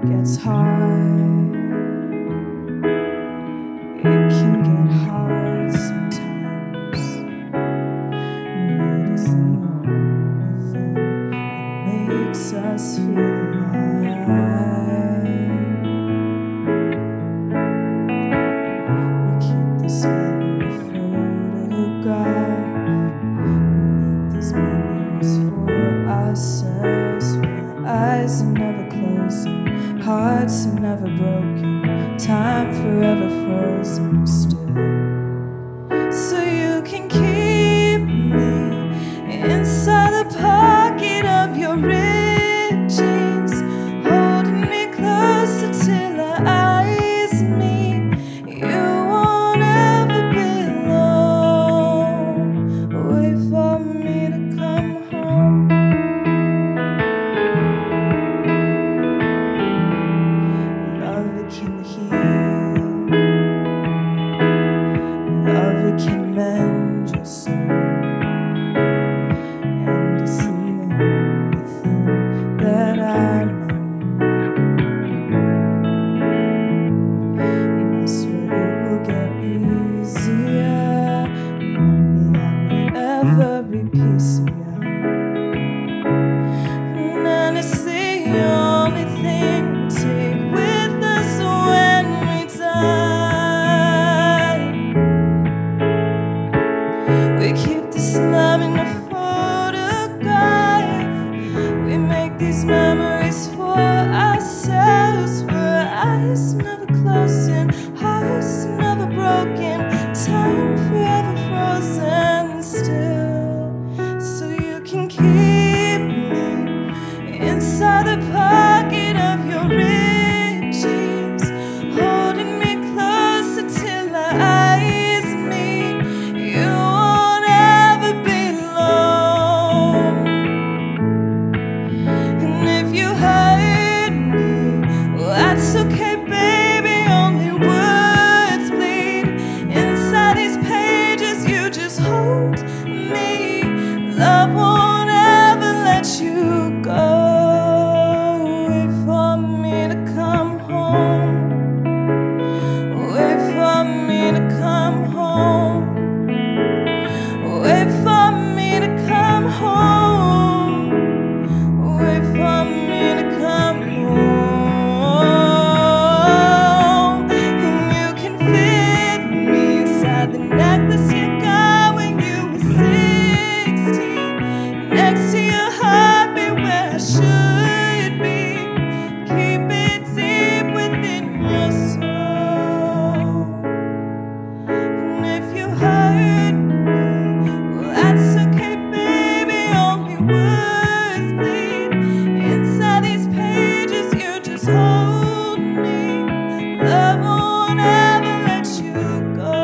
gets hard. It can get hard sometimes. Need is the only thing that makes us feel alive. We keep this memory photograph. We make these memories for ourselves. Our eyes are never closing, hearts are never broken, time forever frozen still. So you can keep me inside the pocket of your ripped jeans, holding me closer till our eyes meet. You won't ever be alone. Wait for me to come home. Love, it can heal. Love, it can mend your soul. And it's the only thing that I know. And I swear it will get easier. Remember that with every piece of you. And it's the only thing we take with us when we die. We keep this love in a photograph. We make these memories for ourselves. Where eyes never closing, hearts never broken, time forever frozen still. So you can keep me inside the pocket of your ripped jeans, holding me closer till our eyes meet. You won't ever be alone. And if you hurt me, well, that's okay, baby. Only words bleed inside these pages. You just hold me. Love won't ever let you go. Wait for me to come home. Wait for me to come home. Wait for me to come home. Wait for me to come home. And you can fit me inside the necklace you got when you were 16, next to your heartbeat where I should be. Keep it deep within your soul. And if you hurt me, well, that's okay, baby. Only words bleed inside these pages. You just hold me. Love won't ever let you go.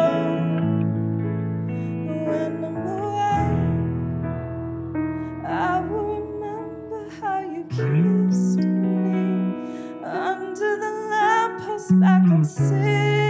When I'm awake, I will remember how you kissed me under the lamppost back on 6th